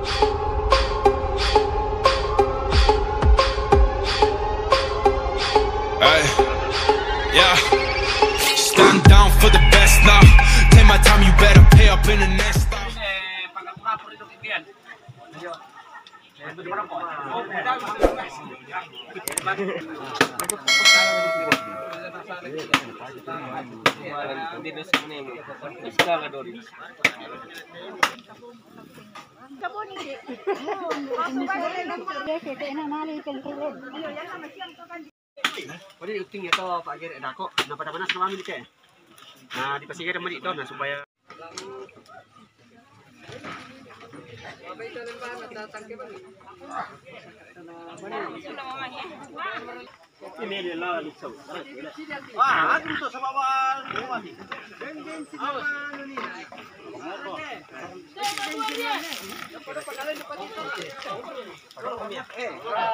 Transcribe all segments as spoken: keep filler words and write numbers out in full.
Hey, yeah. Stand down for the best now. Take my time, you better pay up in the next stop. Pwede uting ito Pak Gere dako. Nah pada mana sama kami ke? Nah di pasir ada mari nah supaya ini dia lah lisau. Wah, aku tuh sama bawah rumah sih. Ben-ben si mana ni? Eh,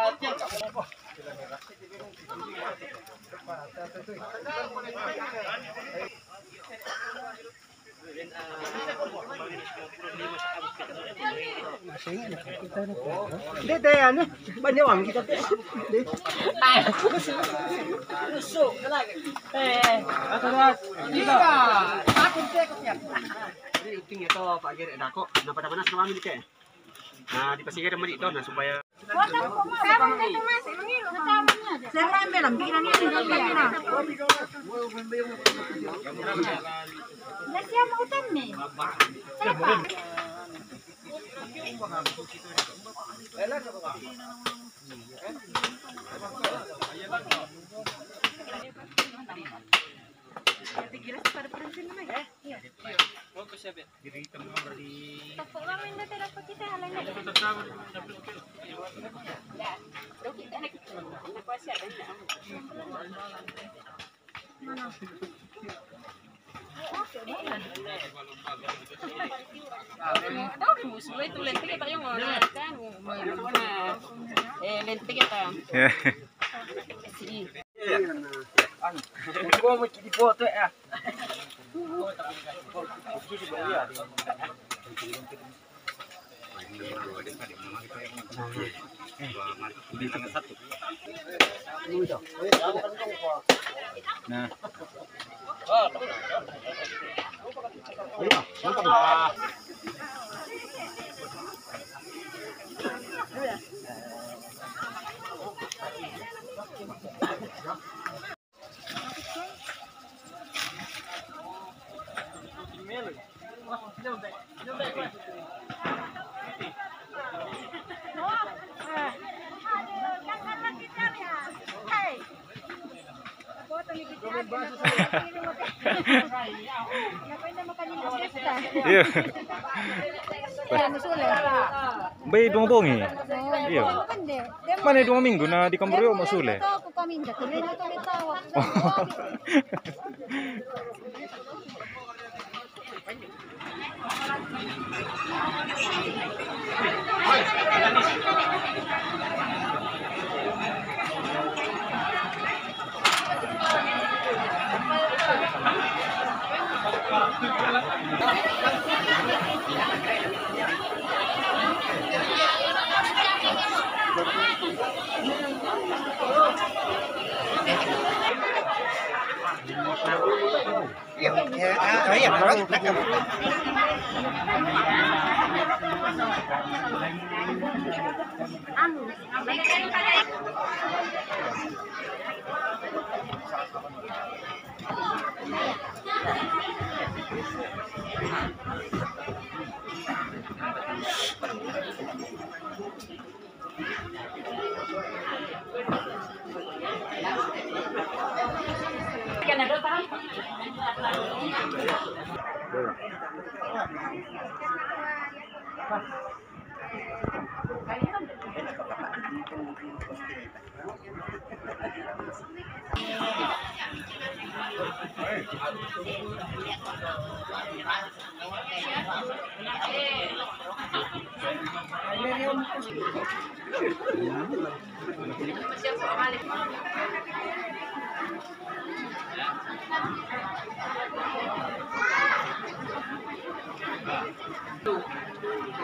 Dek, dek, anu, banyak orang kita dek. Dek. Rusuk, lagi. Eh, terus. Iya, aku cek siap. Ini uting itu Pak Gere dako. Nah pada mana sama kami ke? Nah di pasir ada mari nah supaya Saya melam pikiran ini tinggal pikiran. Nasi mau tenne. Siapa? Eh, lentik kita. gua mau jadi foto ya. Nah. Iya. Bay dua bongi. Iya. Mana dua minggu na di Kamborio masule.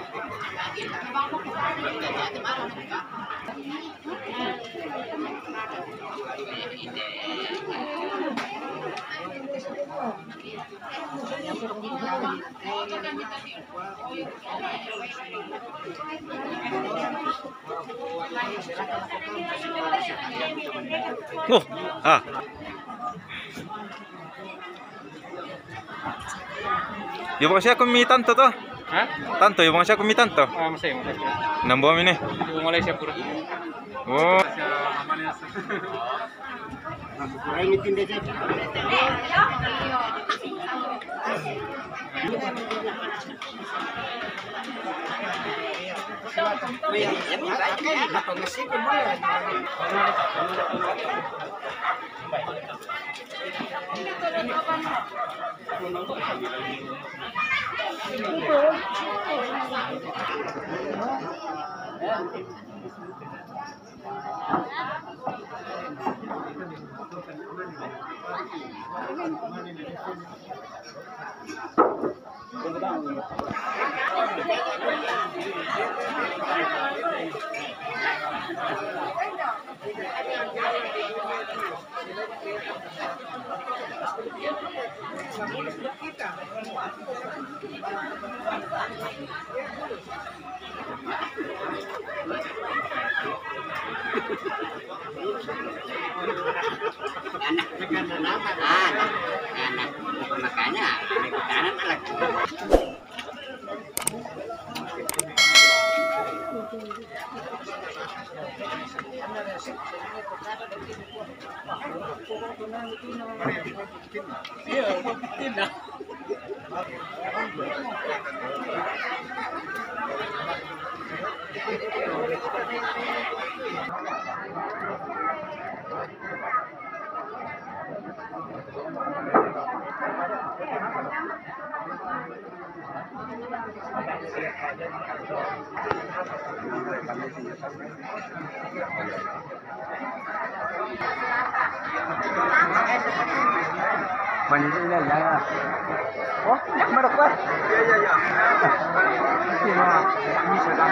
Oh, ah. Yung mga siya kumi tanto to. Hah? Tanto, yung mga siya kumi tanto. Ah, masih, masih. Nambuam ini. Di Malaysia pura. Oh. Makanya kanan lagi. Manila ya. Oh, marok ba? Iya iya iya. Iya. Ini sedang.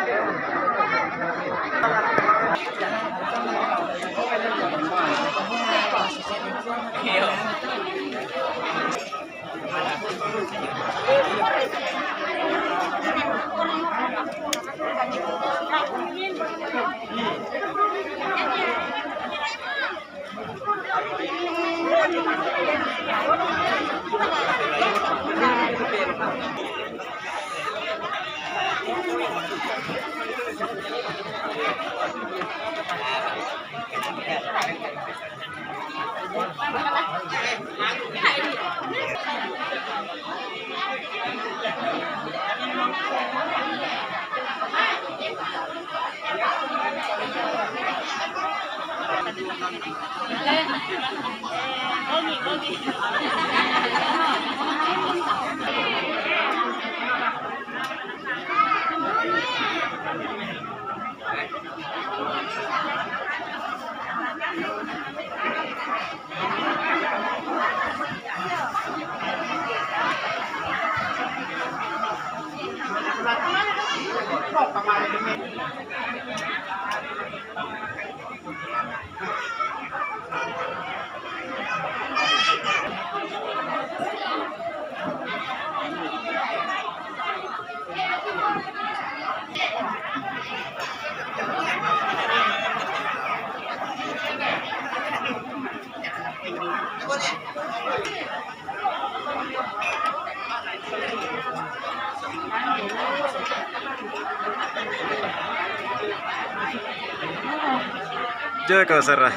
Jaga kau serah.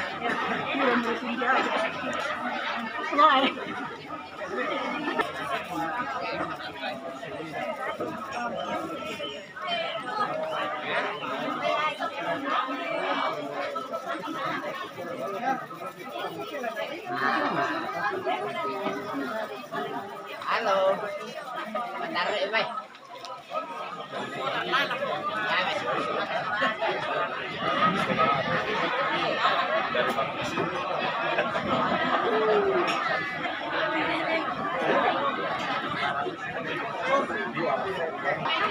Halo. Bentar ya, Bay.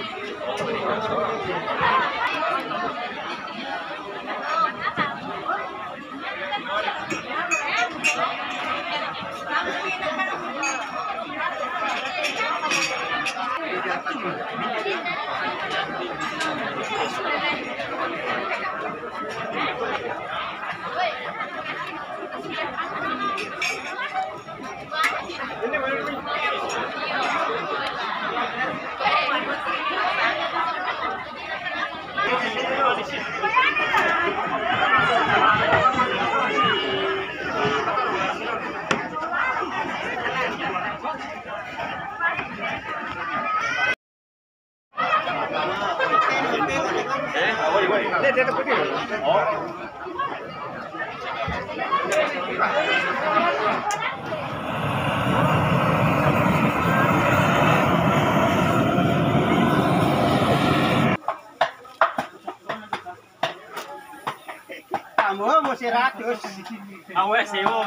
Kamu mau seratus. Awas sewo.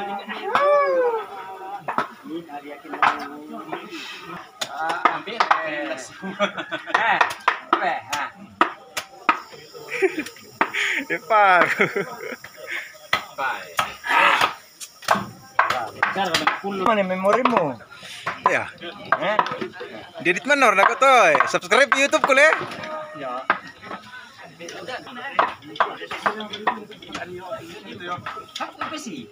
Ambil. Eh, eh, ah. Epar. Bye. Mana memorimu? Ya. Eh? Didit manor nak toy. Subscribe YouTube ko le. Ya. Apa sih?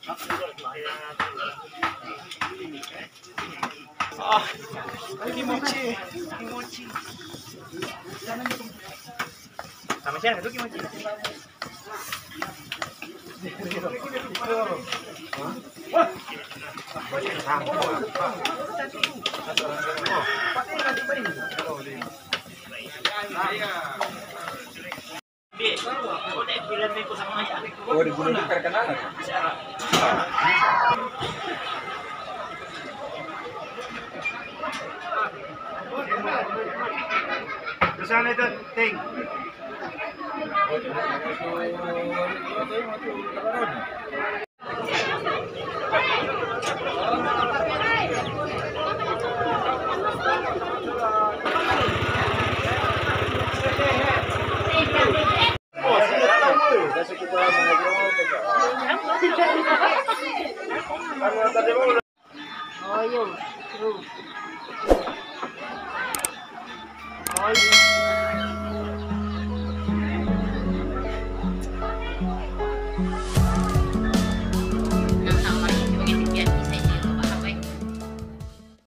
Ah, kimochi, kimochi. Sama siapa tu kimochi? Oh, di gunung terkenal. Sana itu ting. Oh, yun. True. Oh,